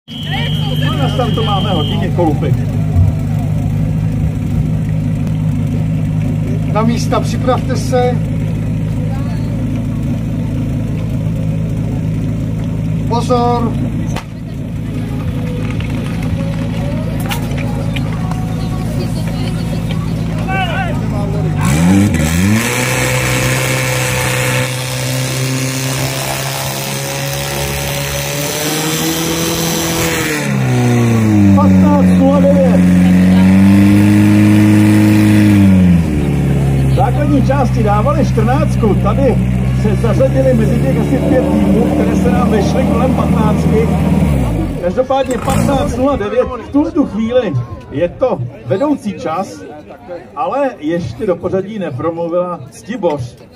Na startu máme hodně chalupy. Na místa připravte se. Pozor. Základní části dávali 14, tady se zařadili mezi těch asi 5 týmů, které se nám vešly kolem 15. Každopádně 15:09 v tuto chvíli je to vedoucí čas, ale ještě do pořadí nepromluvila Ctiboř.